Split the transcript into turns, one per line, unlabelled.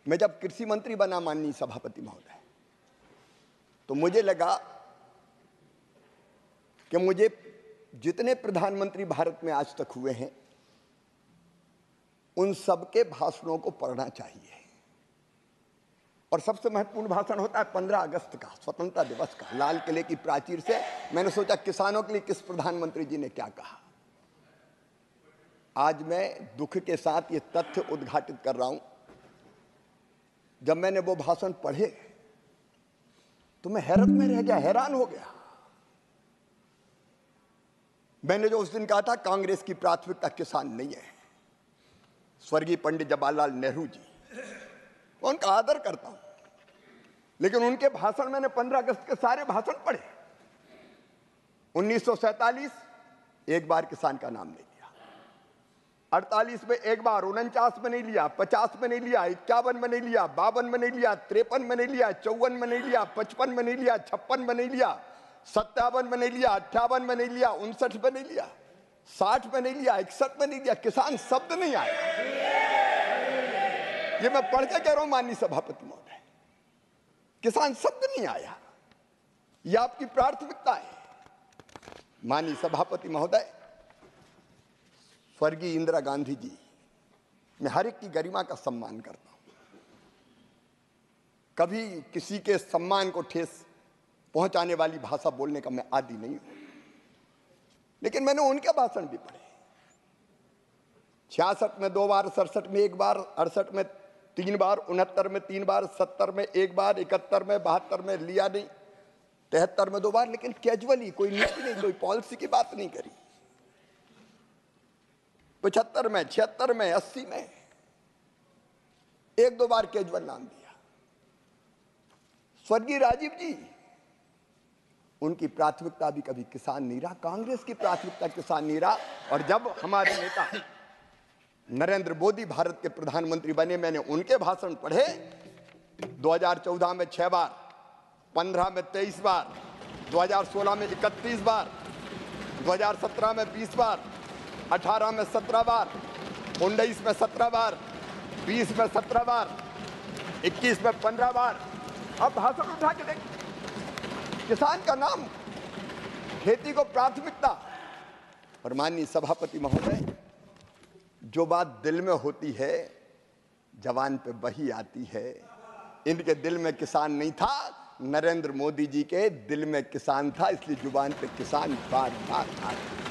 मैं जब कृषि मंत्री बना माननीय सभापति महोदय, तो मुझे लगा कि मुझे जितने प्रधानमंत्री भारत में आज तक हुए हैं उन सबके भाषणों को पढ़ना चाहिए। और सबसे महत्वपूर्ण भाषण होता है 15 अगस्त का, स्वतंत्रता दिवस का, लाल किले की प्राचीर से। मैंने सोचा किसानों के लिए किस प्रधानमंत्री जी ने क्या कहा। आज मैं दुख के साथ ये तथ्य उद्घाटित कर रहा हूं, जब मैंने वो भाषण पढ़े तो मैं हैरत में रह गया, हैरान हो गया। मैंने जो उस दिन कहा था कांग्रेस की प्राथमिकता किसान नहीं है, स्वर्गीय पंडित जवाहरलाल नेहरू जी, उनका आदर करता हूं, लेकिन उनके भाषण मैंने 15 अगस्त के सारे भाषण पढ़े। 1947 एक बार किसान का नाम नहीं लिया, 48 में एक बार, 49 में नहीं लिया, 50 में नहीं लिया, 51 में नहीं लिया, 52 में नहीं लिया, 53 में नहीं लिया, 54 में नहीं लिया, 55 में नहीं लिया, 56 में नहीं लिया, 57 में नहीं लिया, 58 में नहीं लिया, 59 में नहीं लिया, 60 में नहीं लिया, 61 में नहीं लिया। किसान शब्द नहीं आया। ये मैं पढ़ के कह रहा हूं माननीय सभापति महोदय, किसान शब्द नहीं आया। यह आपकी प्राथमिकता है। माननीय सभापति महोदय, स्वर्गीय इंदिरा गांधी जी, मैं हर एक की गरिमा का सम्मान करता हूं, कभी किसी के सम्मान को ठेस पहुंचाने वाली भाषा बोलने का मैं आदी नहीं हूं, लेकिन मैंने उनके भाषण भी पढ़े। 66 में 2 बार, 67 में 1 बार, 68 में 3 बार, 69 में 3 बार, 70 में 1 बार, 71 में, 72 में लिया नहीं, 73 में 2 बार, लेकिन कैजुअली, कोई नीति नहीं, कोई पॉलिसी की बात नहीं करी। 75 में, 76 में, 80 में 1-2 बार कैजुअल नाम दिया। स्वर्गीय राजीव जी, उनकी प्राथमिकता भी कभी किसान नहीं रहा, कांग्रेस की प्राथमिकता किसान नहीं रहा। और जब हमारे नेता नरेंद्र मोदी भारत के प्रधानमंत्री बने, मैंने उनके भाषण पढ़े। 2014 में 6 बार, 15 में 23 बार, 2016 में 31 बार, 2017 में 20 बार, 18 में 17 बार, 19 में 17 बार, 20 में 17 बार, 21 में 15 बार। अब भाषण उठा के देख, किसान का नाम, खेती को प्राथमिकता। और माननीय सभापति महोदय, जो बात दिल में होती है जवान पे वही आती है। इनके दिल में किसान नहीं था, नरेंद्र मोदी जी के दिल में किसान था, इसलिए जुबान पे किसान बार बार आ रहा।